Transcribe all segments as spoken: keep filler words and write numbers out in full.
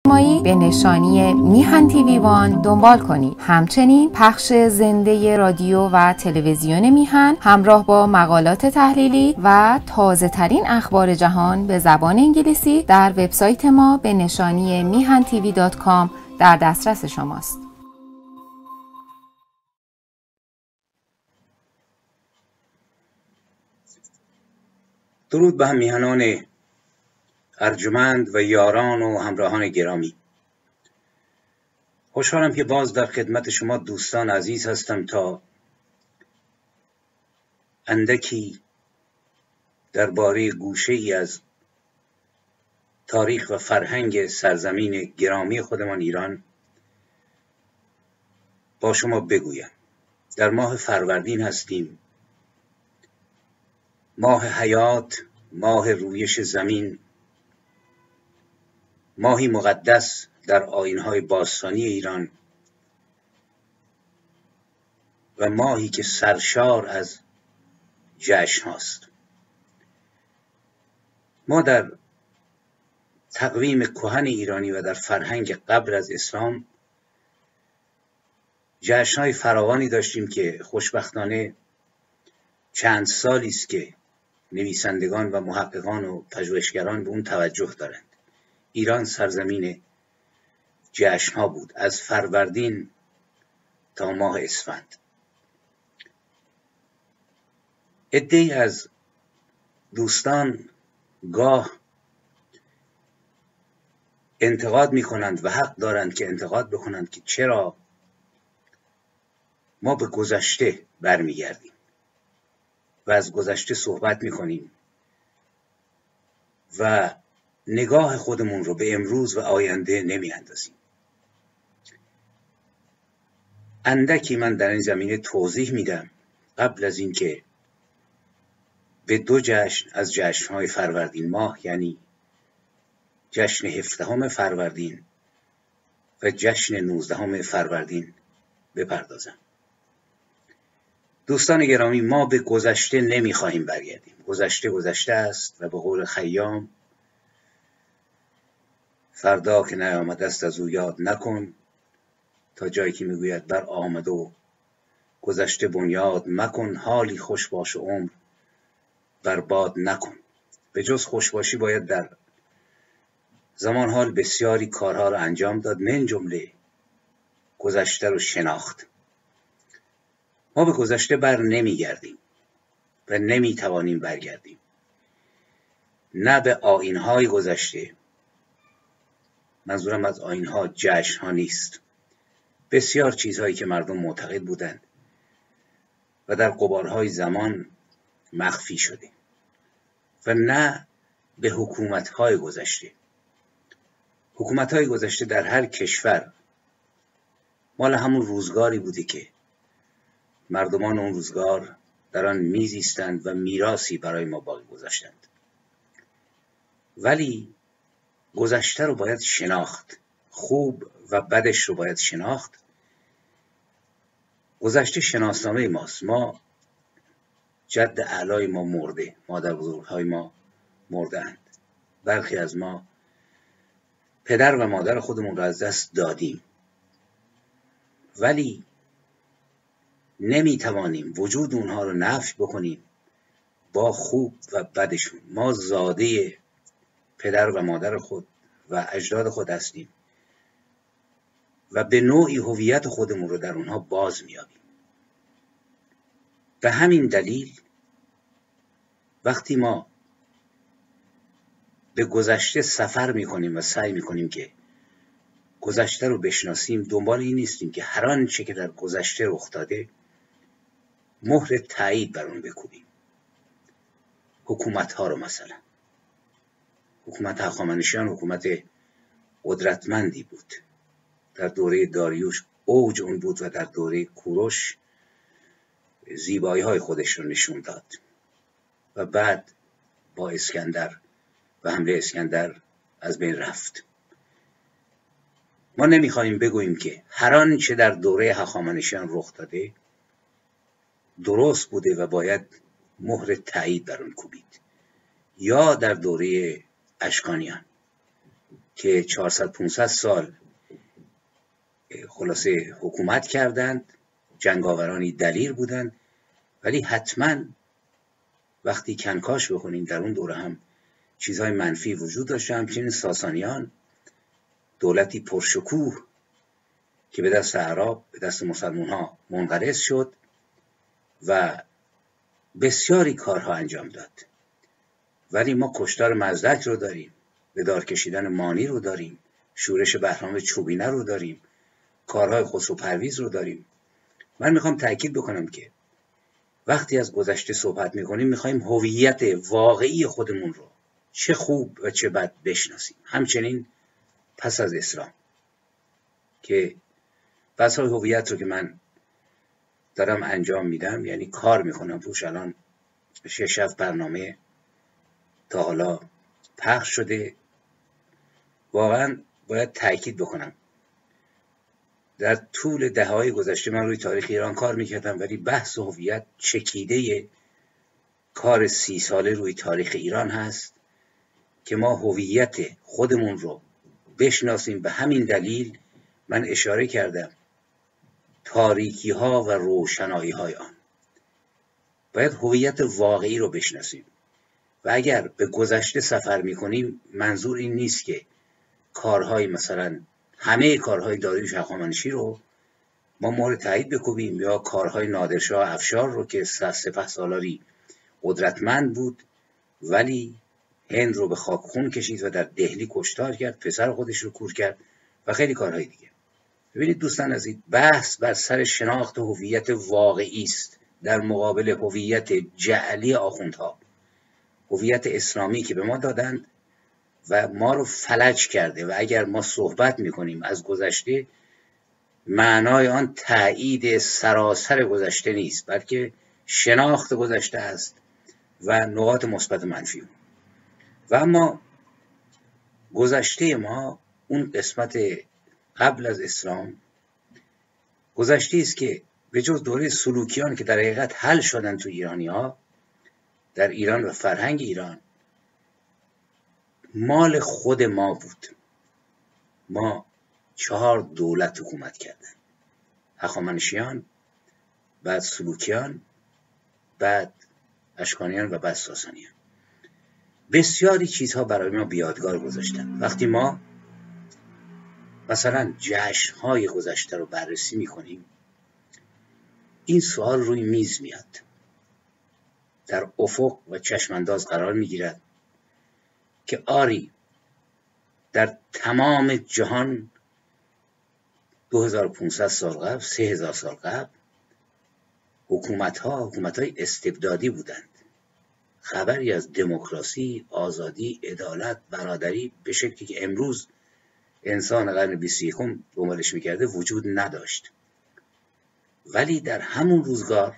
مایی به نشانی میهن تیوی وان دنبال کنید. همچنین پخش زنده رادیو و تلویزیون میهن همراه با مقالات تحلیلی و تازه ترین اخبار جهان به زبان انگلیسی در وبسایت ما به نشانی میهن تیوی دات کام در دسترس شماست. درود به هم میهنان ارجمند و یاران و همراهان گرامی. خوشحالم که باز در خدمت شما دوستان عزیز هستم تا اندکی درباره گوشه‌ای از تاریخ و فرهنگ سرزمین گرامی خودمان ایران با شما بگویم. در ماه فروردین هستیم، ماه حیات، ماه رویش زمین، ماهی مقدس در آیین‌های باستانی ایران و ماهی که سرشار از جشن هاست. ما در تقویم کهن ایرانی و در فرهنگ قبل از اسلام جشن‌های فراوانی داشتیم که خوشبختانه چند سالی است که نویسندگان و محققان و پژوهشگران به اون توجه دارند. ایران سرزمین جشن‌ها بود، از فروردین تا ماه اسفند. عده‌ای از دوستان گاه انتقاد می‌کنند و حق دارند که انتقاد بکنند که چرا ما به گذشته برمیگردیم و از گذشته صحبت می‌کنیم و نگاه خودمون رو به امروز و آینده نمی‌اندازیم. اندکی من در این زمینه توضیح میدم قبل از اینکه به دو جشن از جشن‌های فروردین ماه، یعنی جشن هفدهم فروردین و جشن نوزدهم فروردین بپردازم. دوستان گرامی، ما به گذشته نمی‌خواهیم برگردیم. گذشته گذشته است و به قول خیام فردا که نیامده است از او یاد نکن، تا جایی که میگوید بر آمد و گذشته بنیاد مکن، حالی خوش باش و عمر برباد نکن. به جز خوشباشی باید در زمان حال بسیاری کارها رو انجام داد، من جمله گذشته رو شناخت. ما به گذشته بر نمیگردیم و نمیتوانیم برگردیم، نه به آیین‌های گذشته. منظورم از آیین‌ها جشن‌ها نیست. بسیار چیزهایی که مردم معتقد بودند و در غبارهای زمان مخفی شده، و نه به حکومت‌های گذشته. حکومت‌های گذشته در هر کشور مال همون روزگاری بوده که مردمان اون روزگار در آن میزیستند و میراثی برای ما باقی گذاشتند. ولی گذشته رو باید شناخت، خوب و بدش رو باید شناخت. گذشته شناسنامه ماست. ما جد اعلای ما مرده، مادر بزرگهای ما مردند، برخی از ما پدر و مادر خودمون را از دست دادیم، ولی نمیتوانیم وجود اونها رو نفی بکنیم با خوب و بدشون. ما زاده پدر و مادر خود و اجداد خود هستیم و به نوعی هویت خودمون رو در اونها باز میابیم. به همین دلیل وقتی ما به گذشته سفر میکنیم و سعی میکنیم که گذشته رو بشناسیم، دنبال این نیستیم که هر آنچه که در گذشته رخ داده مهر تایید بر اون بکوبیم. حکومت ها رو مثلا، حکومت هخامنشیان حکومت قدرتمندی بود. در دوره داریوش اوج اون بود و در دوره کوروش زیبایی های خودش رو نشون داد و بعد با اسکندر و حمله اسکندر از بین رفت. ما نمیخوایم بگوییم که هر آنچه در دوره هخامنشیان رخ داده درست بوده و باید مهر تایید بر اون کوبید، یا در دوره اشکانیان. که چهارصد پانصد سال خلاصه حکومت کردند، جنگاورانی دلیر بودند، ولی حتما وقتی کنکاش بکنیم در اون دوره هم چیزهای منفی وجود داشته. همچنین ساسانیان، دولتی پرشکوه که به دست اعراب، به دست مسلمان ها منقرض شد و بسیاری کارها انجام داد. ولی ما کشتار مزدک رو داریم، به دار کشیدن مانی رو داریم، شورش بهرام چوبینه رو داریم، کارهای خسرو پرویز رو داریم. من میخوام تاکید بکنم که وقتی از گذشته صحبت میکنیم میخوایم هویت واقعی خودمون رو چه خوب و چه بد بشناسیم. همچنین پس از اسلام که بحث‌های هویت رو که من دارم انجام میدم، یعنی کار میکنم روش، الان شش هفت برنامه تا حالا پخش شده. واقعا باید تاکید بکنم در طول دهه‌های گذشته من روی تاریخ ایران کار میکردم، ولی بحث هویت چکیده کار سی ساله روی تاریخ ایران هست که ما هویت خودمون رو بشناسیم. به همین دلیل من اشاره کردم تاریکی ها و روشنایی های آن. باید هویت واقعی رو بشناسیم و اگر به گذشته سفر میکنیم منظور این نیست که کارهای مثلا همه کارهای داریوش هخامنشی رو ما مورد تایید بکوبیم یا کارهای نادرشاه افشار رو که سپهسالاری قدرتمند بود ولی هند رو به خاک خون کشید و در دهلی کشتار کرد، پسر خودش رو کور کرد و خیلی کارهای دیگه. ببینید دوستان عزیز، بحث بر سر شناخت هویت واقعی است در مقابل هویت جعلی آخوندها، هویت اسلامی که به ما دادند و ما رو فلج کرده. و اگر ما صحبت میکنیم از گذشته، معنای آن تایید سراسر گذشته نیست، بلکه شناخت گذشته است و نقاط مثبت و منفی. و اما گذشته ما، اون قسمت قبل از اسلام، گذشته است که به جز دوره سلوکیان که در حقیقت حل شدن تو ایرانی ها، در ایران و فرهنگ ایران، مال خود ما بود. ما چهار دولت حکومت کردن: هخامنشیان، بعد سلوکیان، بعد اشکانیان و بعد ساسانیان. بسیاری چیزها برای ما بیادگار گذاشتن. وقتی ما مثلا جشن‌های گذشته رو بررسی می‌کنیم، این سوال روی میز میاد، در افق و چشمانداز قرار می‌گیرد که آری در تمام جهان دو هزار و پانصد سال قبل، سه هزار سال قبل، حکومت‌ها حکومت‌های استبدادی بودند. خبری از دموکراسی، آزادی، عدالت، برادری به شکلی که امروز انسان قرن بیست و یکم دنبالش میکرده وجود نداشت. ولی در همون روزگار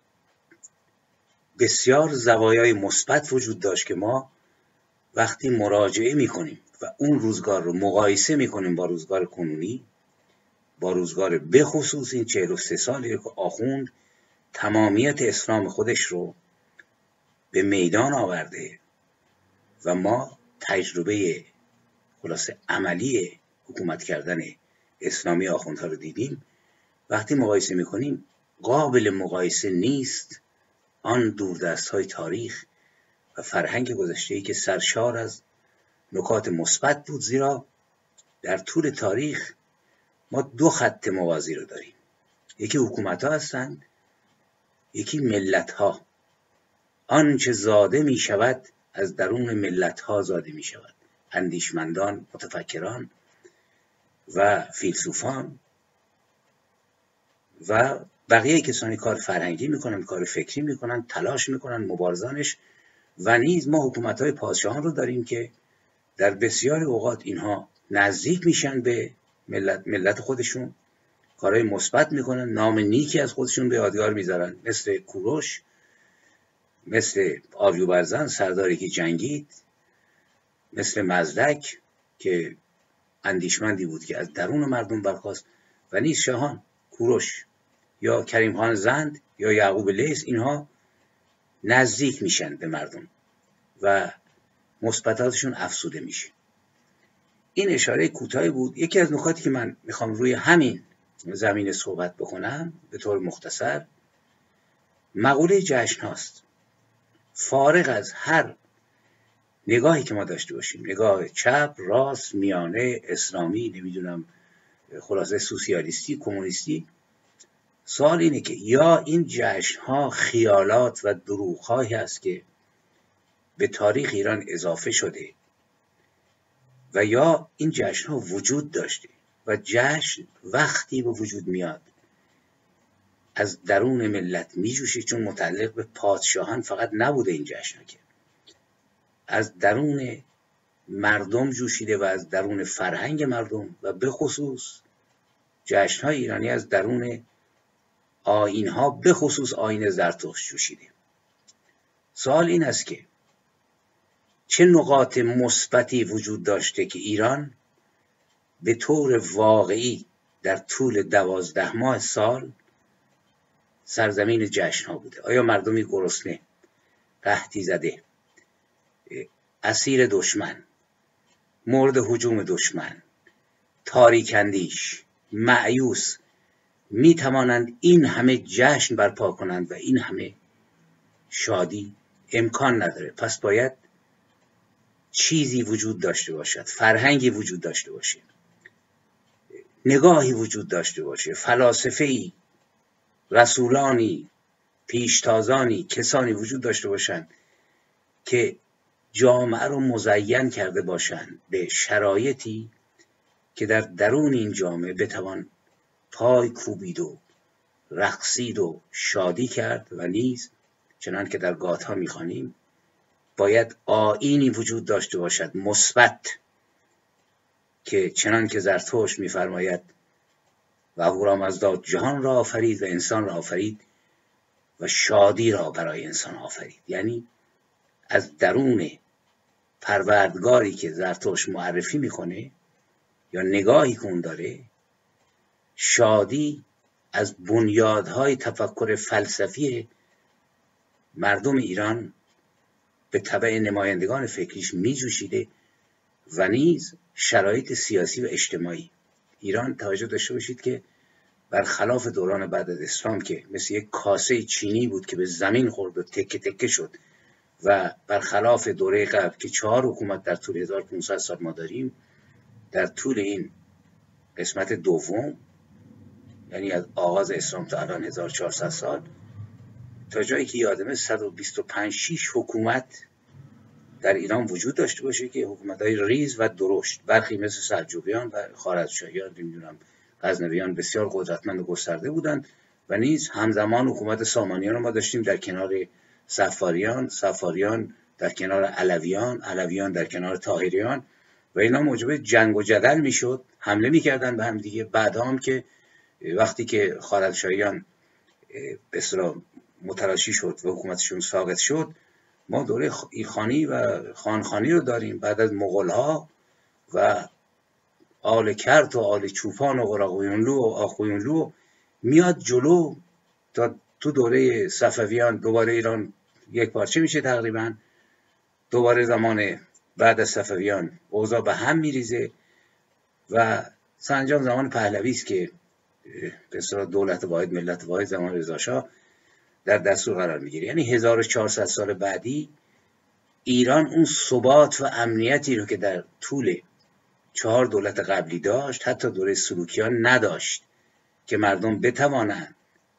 بسیار زوایای مثبت وجود داشت که ما وقتی مراجعه میکنیم و اون روزگار رو مقایسه میکنیم با روزگار کنونی، با روزگار بخصوص این چهل و سه سالی که آخوند تمامیت اسلام خودش رو به میدان آورده و ما تجربه خلاصه عملی حکومت کردن اسلامی آخوندها رو دیدیم، وقتی مقایسه میکنیم قابل مقایسه نیست آن دوردست های تاریخ و فرهنگ گذشته‌ای که سرشار از نکات مثبت بود. زیرا در طول تاریخ ما دو خط موازی رو داریم: یکی حکومت ها هستند، یکی ملت ها. آنچه زاده می شود از درون ملت ها زاده می شود. اندیشمندان، متفکران و فیلسوفان و بقیه کسانی کار فرهنگی میکنن، کار فکری میکنن، تلاش میکنن مبارزانش. و نیز ما حکومت‌های پادشاهان رو داریم که در بسیاری اوقات اینها نزدیک میشن به ملت ملت خودشون، کارهای مثبت میکنن، نام نیکی از خودشون به یادگار میذارن، مثل کوروش، مثل آریوبرزن سرداری که جنگید، مثل مزدک که اندیشمندی بود که از درون مردم برخاست. و نیز شاهان، کوروش یا کریم خان زند یا یعقوب لیث، اینها نزدیک میشن به مردم و مثبتاتشون افزوده میشه. این اشاره کوتاهی بود. یکی از نکاتی که من میخوام روی همین زمینه صحبت بکنم به طور مختصر، مقوله جشن هاست. فارغ از هر نگاهی که ما داشته باشیم، نگاه چپ، راست، میانه، اسلامی، نمیدونم خلاصه سوسیالیستی، کمونیستی، سوال اینه که یا این جشن ها خیالات و دروغ هایی هست که به تاریخ ایران اضافه شده و یا این جشن ها وجود داشته و جشن وقتی به وجود میاد از درون ملت میجوشه، چون متعلق به پادشاهان فقط نبوده این جشن ها، که از درون مردم جوشیده و از درون فرهنگ مردم و به خصوص جشن های ایرانی از درون آیین ها، به خصوص آیین زرتشت جوشیده. سوال این است که چه نقاط مثبتی وجود داشته که ایران به طور واقعی در طول دوازده ماه سال سرزمین جشن ها بوده؟ آیا مردمی گرسنه، قحطی زده، اسیر دشمن، مورد هجوم دشمن، تاریک اندیش، مایوس می توانند این همه جشن برپا کنند و این همه شادی؟ امکان نداره. پس باید چیزی وجود داشته باشد، فرهنگی وجود داشته باشه، نگاهی وجود داشته باشه، فلاسفه‌ای، رسولانی، پیشتازانی، کسانی وجود داشته باشند که جامعه رو مزین کرده باشند به شرایطی که در درون این جامعه بتوان پای کوبید و رقصید و شادی کرد. و نیز چنان که در گاتها میخوانیم باید آیینی وجود داشته باشد مثبت، که چنان که زرتشت میفرماید و اهورامزدا جهان را آفرید و انسان را آفرید و شادی را برای انسان آفرید. یعنی از درون پروردگاری که زرتشت معرفی میکنه یا نگاهی که اون داره، شادی از بنیادهای تفکر فلسفی مردم ایران به تبع نمایندگان فکریش می جوشیده و نیز شرایط سیاسی و اجتماعی ایران. توجه داشته باشید که برخلاف دوران بعد از اسلام که مثل یک کاسه چینی بود که به زمین خورد و تکه تکه شد، و برخلاف دوره قبل که چهار حکومت در طول هزار و پانصد سال ما داریم، در طول این قسمت دوم، یعنی از آغاز اسلام تا الان هزار و چهارصد سال، تا جایی که یادمه صد و بیست و پنج شش حکومت در ایران وجود داشته باشه که حکومت‌های ریز و درشت، برخی مثل سلجوقیان و خوارزمشاهیان، نمیدونم غزنویان، بسیار قدرتمند و گسترده بودند. و نیز همزمان حکومت سامانیان رو ما داشتیم در کنار صفاریان، صفاریان در کنار علویان، علویان در کنار طاهریان، و اینا موجب جنگ و جدل میشد، حمله میکردن به هم دیگه. بعد هم که وقتی که خوارزمشاهیان به اصطلاح متلاشی شد و حکومتشون ساقط شد، ما دوره ایلخانی و خانخانی رو داریم. بعد از مغول‌ها و آل کرت و آل چوپان و قراقویونلو و آخویونلو میاد جلو تا تو دوره صفویان دوباره ایران یک پارچه میشه تقریبا. دوباره زمان بعد از صفویان اوضاع به هم میریزه و سرانجام زمان پهلوی است که به اصطلاح دولت واحد ملت واحد زمان رضا شاه در دستور قرار میگیره. یعنی هزار و چهارصد سال بعدی ایران اون ثبات و امنیتی رو که در طول چهار دولت قبلی داشت، حتی دوره سلوکیان نداشت، که مردم بتوانند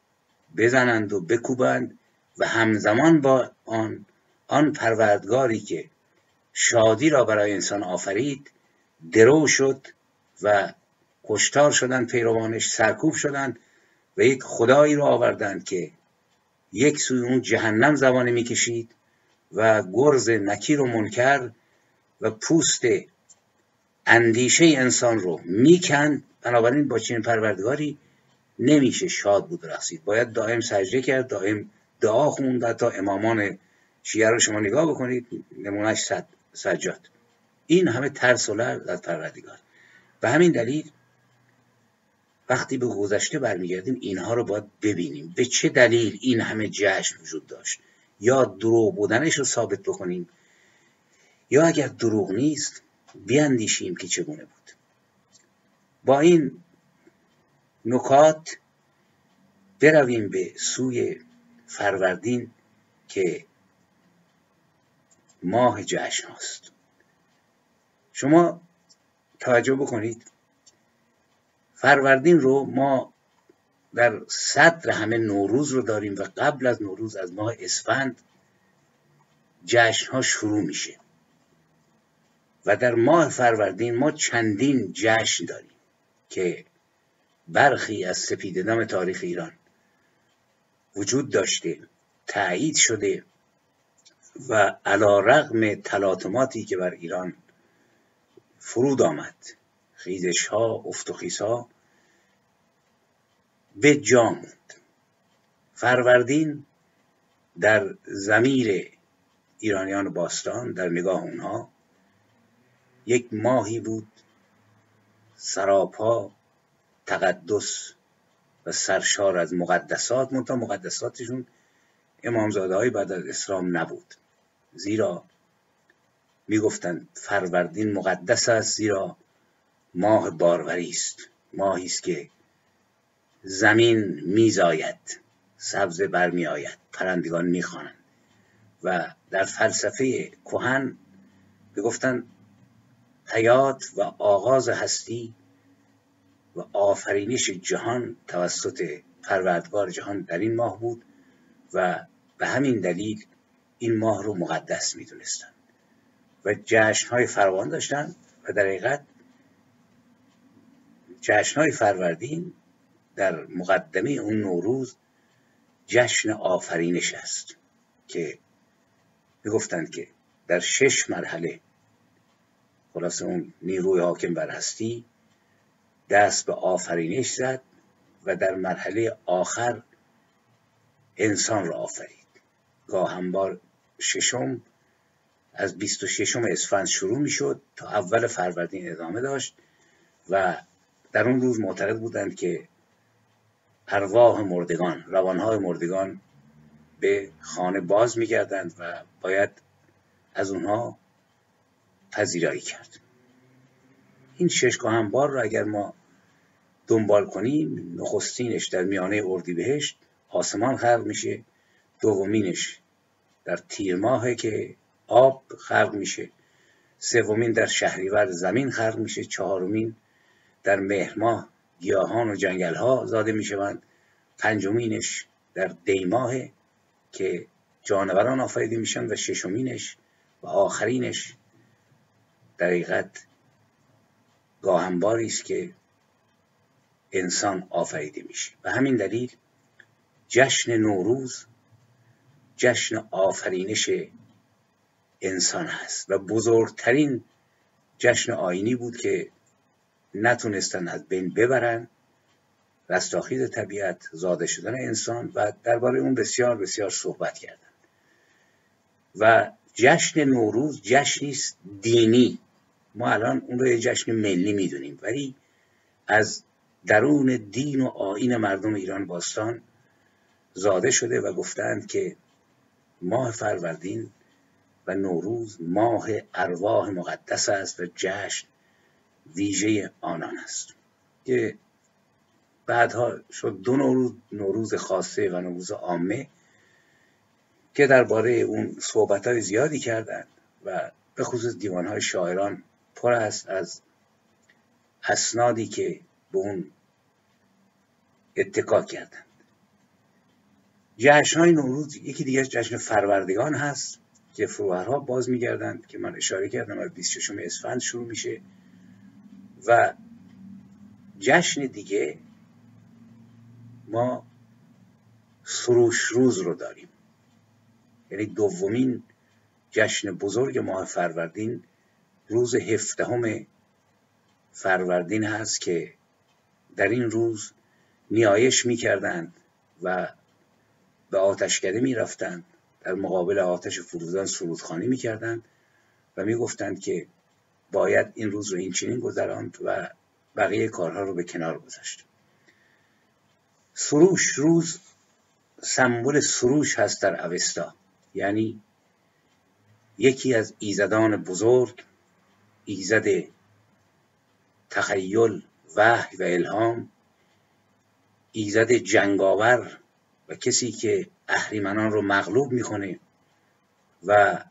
بزنند و بکوبند و همزمان با آن آن پروردگاری که شادی را برای انسان آفرید درو شد و کشتار شدند، پیروانش سرکوب شدند و یک خدایی رو آوردند که یک سوی اون جهنم زبانه میکشید و گرز نکیر و منکر و پوست اندیشه انسان رو میکند. بنابراین با چنین پروردگاری نمیشه شاد بود رقصید، باید دائم سجده کرد، دائم دعا خوند. حتی امامان شیعه رو شما نگاه بکنید، نمونهش سجاد. این همه ترس و لرز از پروردگار. به همین دلیل وقتی به گذشته برمیگردیم اینها رو باید ببینیم، به چه دلیل این همه جشن وجود داشت. یا دروغ بودنش رو ثابت بکنیم، یا اگر دروغ نیست بیاندیشیم که چگونه بود. با این نکات برویم به سوی فروردین که ماه جشن هاست. شما توجه بکنید، فروردین رو ما در صدر همه نوروز رو داریم و قبل از نوروز از ماه اسفند جشن ها شروع میشه و در ماه فروردین ما چندین جشن داریم که برخی از سپیده‌دم تاریخ ایران وجود داشته، تایید شده و علی‌رغم تلاطماتی که بر ایران فرود آمد، خیزش ها، افت و خیز ها، به جا موند. فروردین در ضمیر ایرانیان باستان، در نگاه اونها، یک ماهی بود سراپا تقدس و سرشار از مقدسات، منتها مقدساتشون امامزاده های بعد از اسلام نبود، زیرا میگفتند فروردین مقدس است زیرا ماه باروری است، ماهی است که زمین میزاید، سبز برمی آید، پرندگان میخوانند و در فلسفه کهن میگفتند حیات و آغاز هستی و آفرینش جهان توسط پروردگار جهان در این ماه بود و به همین دلیل این ماه رو مقدس میدونستند و جشن‌های فراوان داشتند و در حقیقت جشن‌های فروردین در مقدمه اون نوروز جشن آفرینش است که میگفتند که در شش مرحله خلاص اون نیروی حاکم بر هستی دست به آفرینش زد و در مرحله آخر انسان را آفرید. گاهنبار ششم از بیست و ششم اسفند شروع می شد تا اول فروردین ادامه داشت و در اون روز معتقد بودند که ارواح مردگان، روانهای مردگان به خانه باز می گردند و باید از اونها پذیرایی کرد. این شش گاهنبار را اگر ما دنبال کنیم، نخستینش در میانه اردیبهشت آسمان خلق میشه، دومینش در تیر ماه که آب خلق میشه، سومین در شهریور زمین خلق میشه، چهارمین در مهر ماه گیاهان و جنگل ها زاده میشوند، پنجمینش در دی ماه که جانوران آفریده میشن و ششمینش و آخرینش در حقیقت گاهنباری است که انسان آفریده میشه. و همین دلیل جشن نوروز جشن آفرینش انسان هست و بزرگترین جشن آیینی بود که نتونستن از بین ببرن رستاخیز طبیعت، زاده شدن انسان و درباره اون بسیار بسیار صحبت کردن. و جشن نوروز جشنی است دینی. ما الان اون رو یه جشن ملی میدونیم، ولی از درون دین و آیین مردم ایران باستان زاده شده و گفتند که ماه فروردین و نوروز ماه ارواح مقدس است و جشن ویژه آنان است که بعدها شد دو نوروز، نوروز خاصه و نوروز عامه که درباره اون صحبت‌های زیادی کردند و به خصوص دیوان‌های شاعران پر است از اسنادی که به اون اتکا کردند. جشن‌های نوروز یکی دیگه جشن فروردگان هست که فروهرها باز می‌گردند که من اشاره کردم از بیست و ششم اسفند شروع میشه و جشن دیگه ما سروش روز رو داریم، یعنی دومین جشن بزرگ ماه فروردین روز هفدهم فروردین هست که در این روز نیایش می‌کردند و به آتشکده می‌رفتند، در مقابل آتش فروزان سرودخوانی می‌کردند و می‌گفتند که باید این روز رو این چنین گذراند و بقیه کارها رو به کنار گذاشت. سروش روز سمبل سروش هست در اوستا، یعنی یکی از ایزدان بزرگ ایزد تخیل، وحی و الهام، ایزد جنگاور و کسی که اهریمنان رو مغلوب میکنه و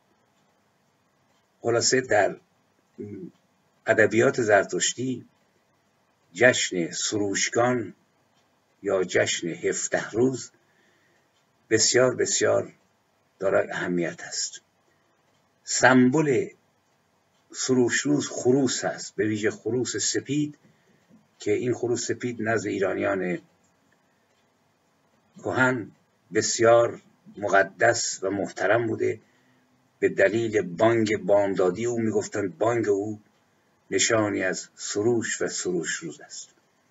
خلاصه در ادبیات زرتشتی جشن سروشگان یا جشن هفده روز بسیار بسیار دارای اهمیت است. سمبل سروش روز خروس است، به ویژه خروس سپید که این خروس سپید نزد ایرانیان کهن بسیار مقدس و محترم بوده. به دلیل بانگ بامدادی او میگفتند بانگ او نشانی از سروش و سروش روز است.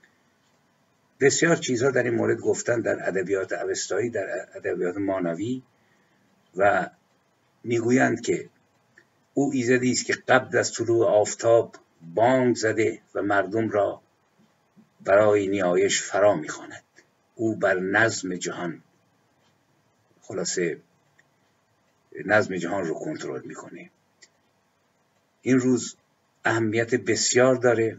بسیار چیزها در این مورد گفتن در ادبیات اوستایی، در ادبیات مانوی، و میگویند که او ایزدی است که قبل از طلوع آفتاب بانگ زده و مردم را برای نیایش فرا میخواند. او بر نظم جهان، خلاصه نظم جهان رو کنترل میکنه. این روز اهمیت بسیار داره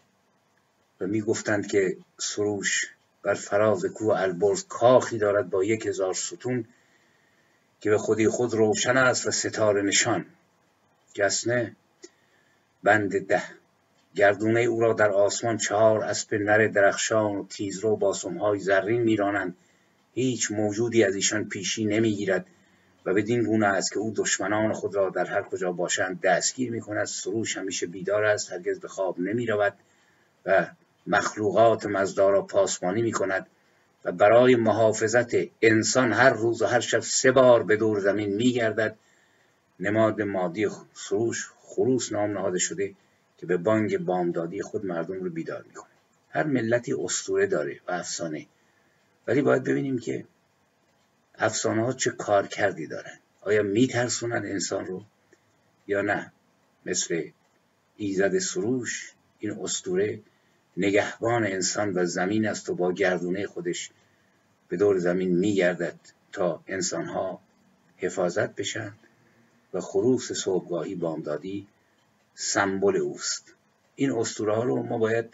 و میگفتند که سروش بر فراز کوه البرز کاخی دارد با یک هزار ستون که به خودی خود روشن است و ستاره نشان. گسنه بند ده، گردونه او را در آسمان چهار اسب نر درخشان و تیزرو با سمهای زرین میرانند. هیچ موجودی از ایشان پیشی نمیگیرد و بدین گونه است که او دشمنان خود را در هر کجا باشند دستگیر میکند. سروش همیشه بیدار است، هرگز به خواب نمیرود و مخلوقات مزدا را پاسبانی میکند و برای محافظت انسان هر روز و هر شب سه بار به دور زمین میگردد. نماد مادی سروش خروس نام نهاده شده که به بانگ بامدادی خود مردم رو بیدار میکنه. هر ملتی اسطوره داره و افسانه، ولی باید ببینیم که افسانه ها چه کار کردی دارن. آیا میترسونن انسان رو یا نه؟ مثل ایزد سروش، این اسطوره نگهبان انسان و زمین است و با گردونه خودش به دور زمین میگردد تا انسان ها حفاظت بشن و خروس صبحگاهی بامدادی سمبل اوست. این اسطوره ها رو ما باید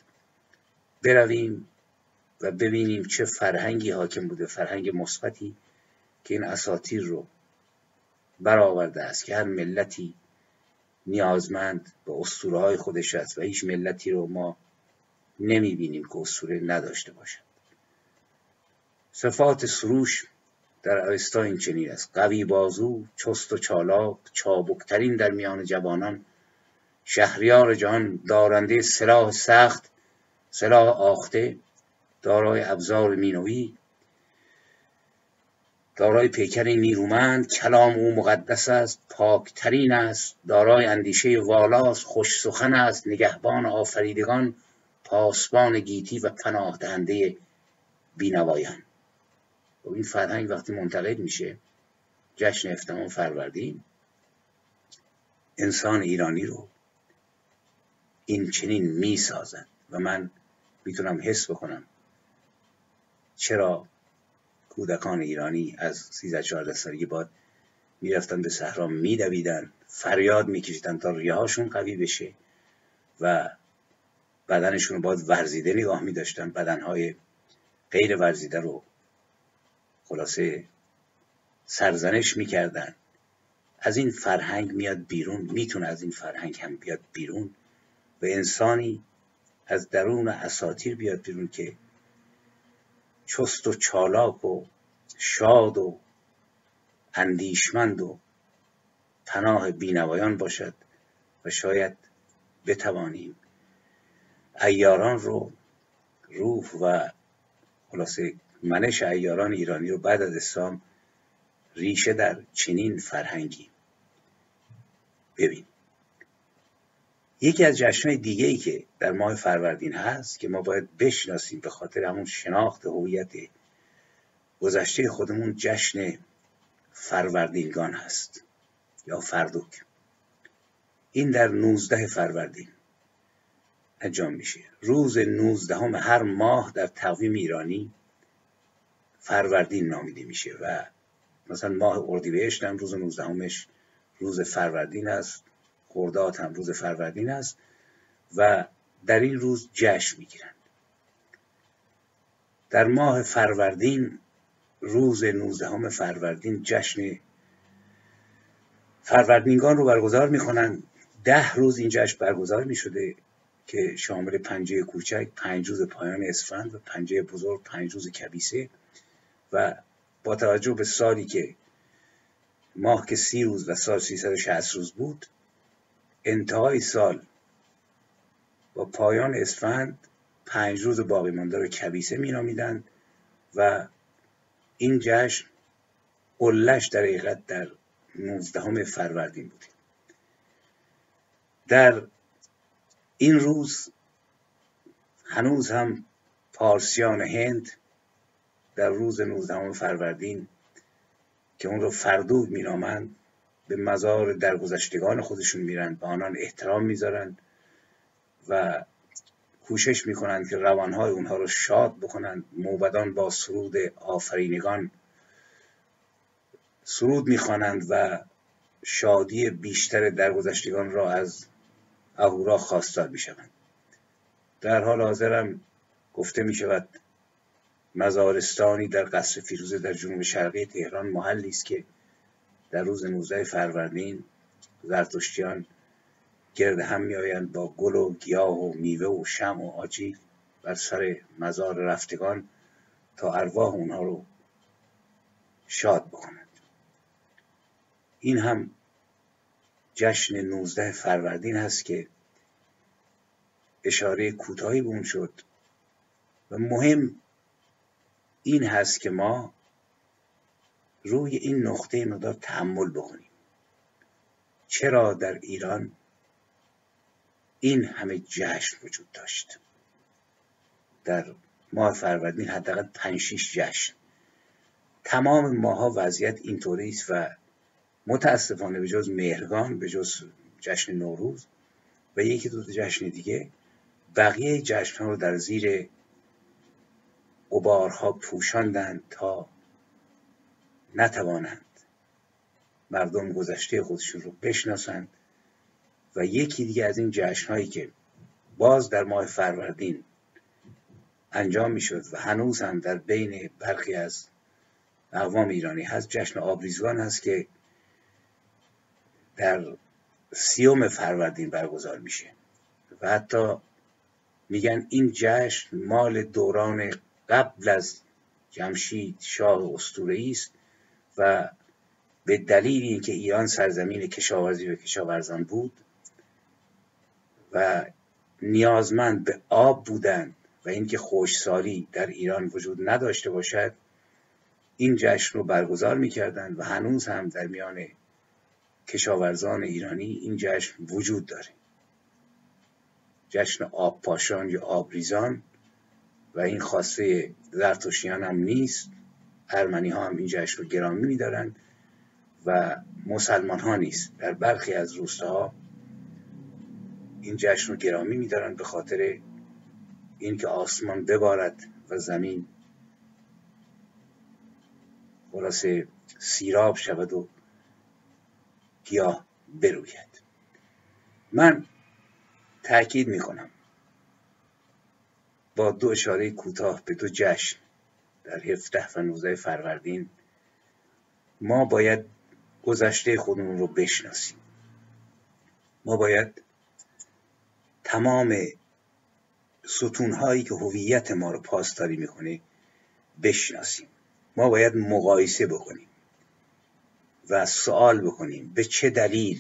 برویم و ببینیم چه فرهنگی حاکم بوده، فرهنگ مثبتی که این اساطیر رو برآورده است که هر ملتی نیازمند به اسطوره های خودش است و هیچ ملتی رو ما نمی بینیم که اسطوره نداشته باشد. صفات سروش در اوستا این چنین است: قوی بازو، چست و چالاک، چابکترین در میان جوانان، شهریار جهان، دارنده سلاح سخت، سلاح آخته، دارای ابزار مینوی، دارای پیکر نیرومند، کلام او مقدس است، پاکترین است، دارای اندیشه والاست، خوش سخن است، نگهبان آفریدگان، پاسبان گیتی و پناه دهنده بینوایان. و این فرهنگ وقتی منتقل میشه جشن هفدهم فروردین، انسان ایرانی رو این چنین میسازند و من میتونم حس بکنم چرا کودکان ایرانی از سیزده چهارده سالگی بعد میرفتن به صحرا میدویدن، فریاد میکشیدن تا ریه‌هاشون قوی بشه و بدنشون رو باید ورزیده نگاه میداشتن، بدنهای غیر ورزیده رو خلاصه سرزنش میکردن. از این فرهنگ میاد بیرون، میتونه از این فرهنگ هم بیاد بیرون و انسانی از درون اساطیر بیاد بیرون که چست و چالاک و شاد و اندیشمند و پناه بینوایان باشد و شاید بتوانیم عیاران رو، روح و خلاصه منش عیاران ایرانی رو بعد از اسلام ریشه در چنین فرهنگی ببین. یکی از جشن‌های دیگه‌ای که در ماه فروردین هست که ما باید بشناسیم به خاطر همون شناخت هویت گذشته خودمون، جشن فروردینگان هست یا فردوک. این در نوزده فروردین انجام میشه. روز نوزدهم هر ماه در تقویم ایرانی فروردین نامیده میشه و مثلا ماه اردیبهشت هم روز نوزدهمش روز فروردین است. خرداد هم روز فروردین است و در این روز جشن میگیرند. در ماه فروردین، روز نوزدهم فروردین، جشن فروردینگان رو برگزار میکنند. ده روز این جشن برگزار میشده که شامل پنجه کوچک، پنج روز پایان اسفند و پنجه بزرگ، پنج روز کبیسه. و با توجه به سالی که ماه که سی روز و سال سیصد و شصت روز بود، انتهای سال با پایان اسفند پنج روز باقی مانده رو کبیسه می نامیدند و این جشن علش در حقیقت در نوزدهم فروردین بود. در این روز هنوز هم پارسیان هند در روز نوزدهم فروردین که اون رو فردود می نامند به مزار درگذشتگان خودشون میرن، به آنان احترام میذارن و کوشش میکنند که روانهای اونها رو شاد بکنند. موبدان با سرود آفرینگان سرود میخوانند و شادی بیشتر درگذشتگان را از اهورا خواستار میشوند. در حال حاضرم گفته میشود مزارستانی در قصر فیروزه در جنوب شرقی تهران محلی است که در روز نوزده فروردین زرتشتیان گرد هم میآیند با گل و گیاه و میوه و شمع و آجیل بر سر مزار رفتگان تا ارواح اونها رو شاد بکنند. این هم جشن نوزده فروردین هست که اشاره کوتاهی به اون شد و مهم این هست که ما روی این نقطه مقدار تأمل بکنیم. چرا در ایران این همه جشن وجود داشت؟ در ماه فروردین حداقل پنج شش جشن. تمام ماها وضعیت اینطوری است و متاسفانه به جز مهرگان، به جز جشن نوروز و یکی دو جشن دیگه، بقیه جشن ها رو در زیر غبارها پوشاندند تا نتوانند مردم گذشته خودشون رو بشناسند. و یکی دیگه از این جشن هایی که باز در ماه فروردین انجام می شد و هنوز هم در بین برخی از اقوام ایرانی هست، جشن آبریزگان هست که در سیوم فروردین برگزار میشه و حتی میگن این جشن مال دوران قبل از جمشید شاه اسطوره‌ای است و به دلیل اینکه ایران سرزمین کشاورزی و کشاورزان بود و نیازمند به آب بودند و اینکه خشکسالی در ایران وجود نداشته باشد، این جشن رو برگزار میکردند و هنوز هم در میان کشاورزان ایرانی این جشن وجود داره. جشن آب پاشان یا آبریزان و این خاصه زرتشتیان هم نیست. ارمنی ها هم این جشن رو گرامی می‌دارند و مسلمان ها نیست. در برخی از روستاها این جشن رو گرامی می‌دارند به خاطر اینکه آسمان ببارد و زمین خلاصه سیراب شود و گیاه بروید. من تأکید میکنم با دو اشاره کوتاه به دو جشن در هفده و نوزده فروردین ما باید گذشته خودمون رو بشناسیم. ما باید تمام ستونهایی که هویت ما رو پاسداری میکنه بشناسیم. ما باید مقایسه بکنیم و سوال بکنیم به چه دلیل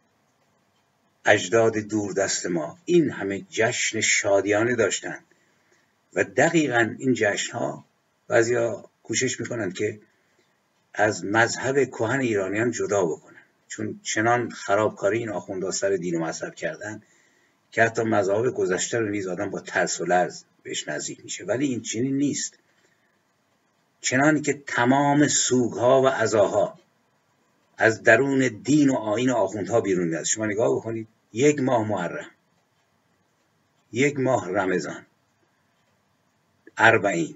اجداد دوردست ما این همه جشن شادیانه داشتند و دقیقاً این جشن ها بعضیا کوشش میکنند که از مذهب کهن ایرانیان جدا بکنن، چون چنان خرابکاری این آخوندها سر دین و مذهب کردن که حتی مذاهب گذشته رو نیز آدم با ترس و لرز بهش نزدیک میشه. ولی این چنین نیست. چنانی که تمام سوگها و عزاها از درون دین و آیین آخوندها بیرون میاد. شما نگاه بکنید، یک ماه محرم، یک ماه رمضان، اربعین،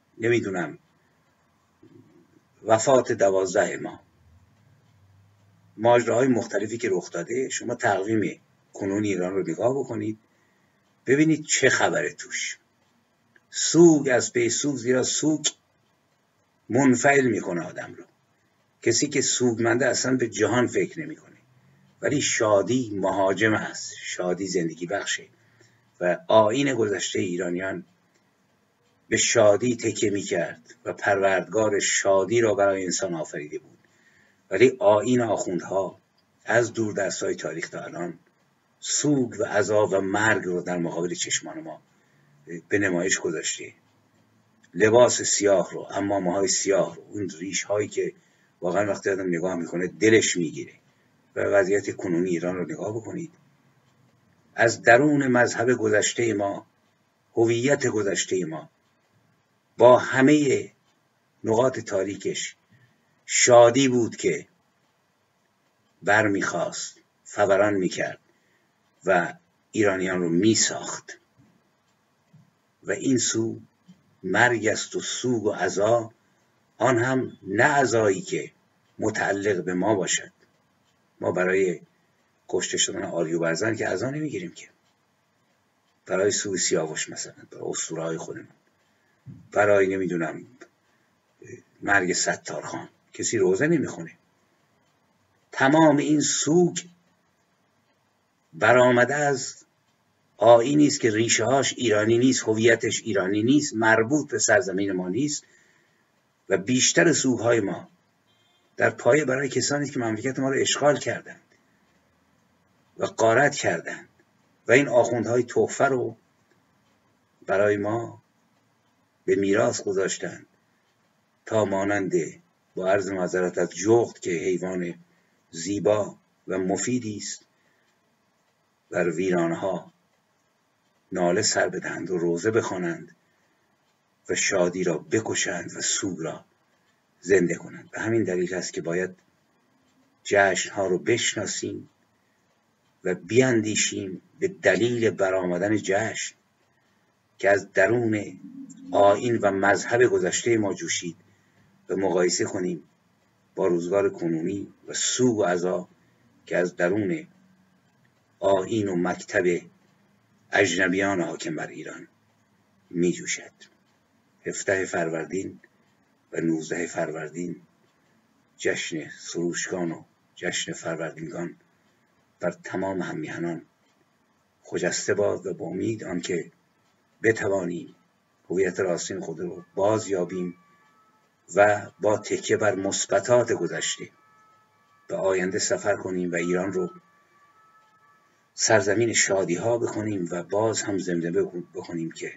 نمیدونم وفات دوازده ماه، ماجراهای مختلفی که رخ داده، شما تقویم کنونی ایران رو نگاه بکنید، ببینید چه خبره توش. سوگ از پی سوگ، زیرا سوگ منفعل میکنه آدم رو. کسی که سوگمنده اصلا به جهان فکر نمیکنه، ولی شادی مهاجم است، شادی زندگی بخشه و آیین گذشته ایرانیان به شادی تکیه میکرد و پروردگار شادی را برای انسان آفریده بود. ولی آیین آخوندها از دور دستای تاریخ تا الان سوگ و عذاب و مرگ رو در مقابل چشمان ما به نمایش گذاشته. لباس سیاه رو، عمامه های سیاه رو، اون ریش هایی که واقعا وقتی آدم نگاه میکنه دلش میگیره. و وضعیت کنونی ایران رو نگاه بکنید. از درون مذهب گذشته ما، هویت گذشته ما با همه نقاط تاریکش شادی بود که بر میخواست، فوران میکرد و ایرانیان رو میساخت. و این سو مرگ است و سوگ و عزا، آن هم نه عزایی که متعلق به ما باشد. ما برای کشته شدن آریوبرزن که عزا نمیگیریم که، برای سوگ سیاوش مثلا، برای اسطوره‌های خودمون، برای نمیدونم مرگ ستارخان کسی روزه نمیخونه. تمام این سوگ برآمده از آیینی است که ریشه هاش ایرانی نیست، هویتش ایرانی نیست، مربوط به سرزمین ما نیست. و بیشتر سوگ های ما در پایه برای کسانی که مملکت ما رو اشغال کردند و غارت کردند و این آخوندهای تحفه رو برای ما به میراث گذاشتند تا مانند، با عرض معذرت، از جغد که حیوان زیبا و مفیدی است، بر ویرانها ناله سر بدهند و روزه بخوانند و شادی را بکشند و سوگ را زنده کنند. به همین دلیل است که باید جشنها رو بشناسیم و بیاندیشیم به دلیل برآمدن جشن که از درون آیین و مذهب گذشته ما جوشید و مقایسه کنیم با روزگار کنونی و سوگ و عزا که از درون آیین و مکتب اجنبیان حاکم بر ایران می جوشد. هفده فروردین و نوزده فروردین جشن سروشگان و جشن فروردینگان بر تمام هممیهنان خجسته باد و با امید آنکه بتوانیم هویت راستین خود رو باز یابیم و با تکیه بر مثبتات گذشته به آینده سفر کنیم و ایران رو سرزمین شادی ها بکنیم و باز هم زمزمه بکنیم که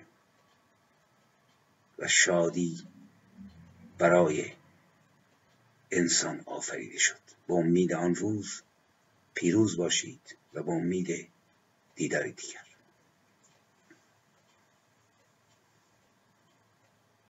و شادی برای انسان آفریده شد. با امید آن روز پیروز باشید و با امید دیدار دیگر.